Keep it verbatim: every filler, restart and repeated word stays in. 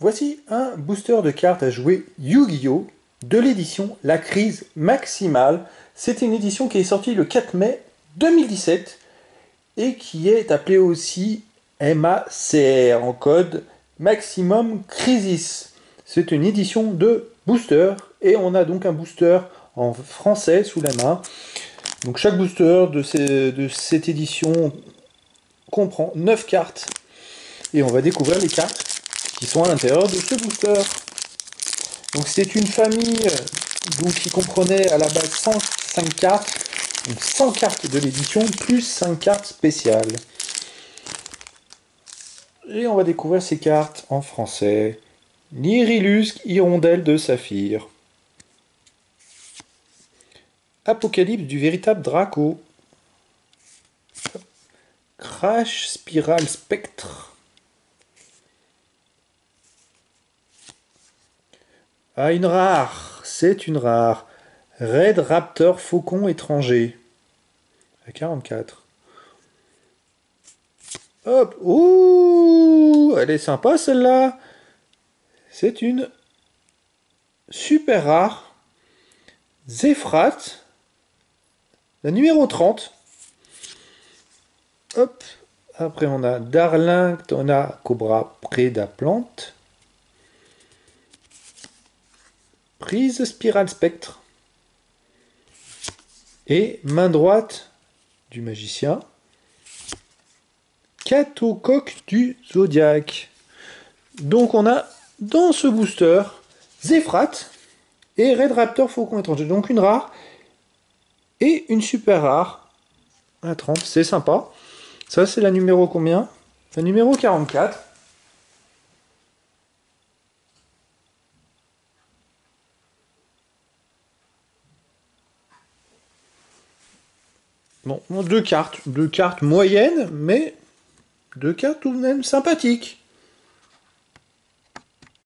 Voici un booster de cartes à jouer Yu-Gi-Oh! De l'édition La Crise Maximale. C'est une édition qui est sortie le quatre mai deux mille dix-sept et qui est appelée aussi M A C R en code Maximum Crisis. C'est une édition de booster et on a donc un booster en français sous la main. Donc chaque booster de, ces, de cette édition comprend neuf cartes et on va découvrir les cartes qui sont à l'intérieur de ce booster. Donc c'est une famille donc, qui comprenait à la base cent cinq cartes, donc cent cartes de l'édition, plus cinq cartes spéciales. Et on va découvrir ces cartes en français. Nyrilusque, hirondelle de saphir. Apocalypse du véritable Draco. Crash Spiral Spectre. Ah, une rare, c'est une rare. Red Raptor Faucon étranger. À quarante-quatre. Hop, ouh, elle est sympa celle-là. C'est une super rare. Zephrat, la numéro trente. Hop, après on a Darlingtona Cobra Prédaplante. Prise Spiral Spectre. Et main droite du magicien. Catocoque du Zodiaque. Donc on a dans ce booster Zephrat et Red Raptor Faucon étranger. Donc une rare et une super rare. À trente, c'est sympa. Ça c'est la numéro combien? La numéro quarante-quatre. Bon, deux cartes, deux cartes moyennes, mais deux cartes tout de même sympathiques.